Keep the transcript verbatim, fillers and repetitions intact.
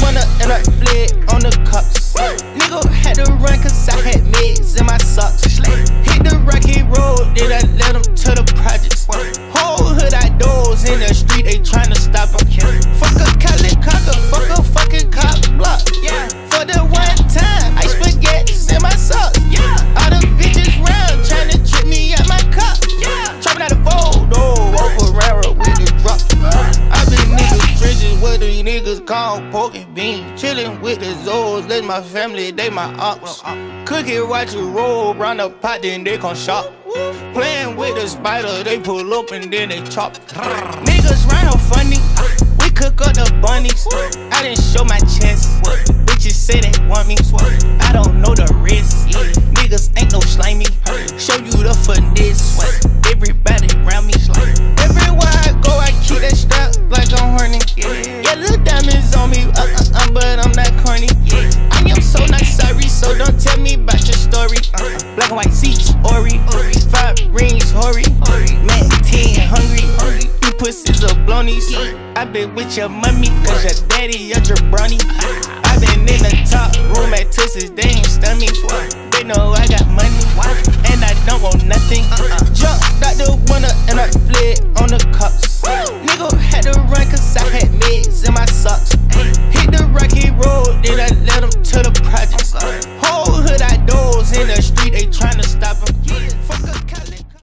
winner and I fled on the cops. Nigga had to run cause I had meds in my socks. Hit the rocky road, then I led them to the projects. Whole hood I doors in the street, they tryna stop him. Fuck a Cali cocker, fuck a fucking cop block. Yeah. For the one time, I spaghettis in my socks. Yeah. All the bitches round tryna trip me out my cup. Yeah. Chopping out the fold, oh, over railroad with the drop. I been niggas trenches where the niggas call pork and bean. Chillin' with the Zoes, that's my family, they my ops. Cook it, watch it roll, round the pot, then they come shop. Playing with the spider, they pull up and then they chop. Niggas round here funny, we cook up the bunnies. I didn't show my chest, bitches say they want me. I don't know the risk, niggas ain't no slimy. Show you the finesse, everybody around me. Everywhere I go, I keep that strap like I'm horny. Yeah, little diamonds on me, uh, uh, uh, but I'm not corny. I am so not sorry, so don't tell me about your story. Black and white seats, Ori, five rings, Hori, man, ten, hungry. You pussies are blonies. I been with your mommy, cause your daddy a jabroni. I been in the top room at Twisted, they ain't stun me. They know I got money, and I don't want nothing. Jumped out the window and I fled on the cops. Nigga had to run cause I had meds in my socks.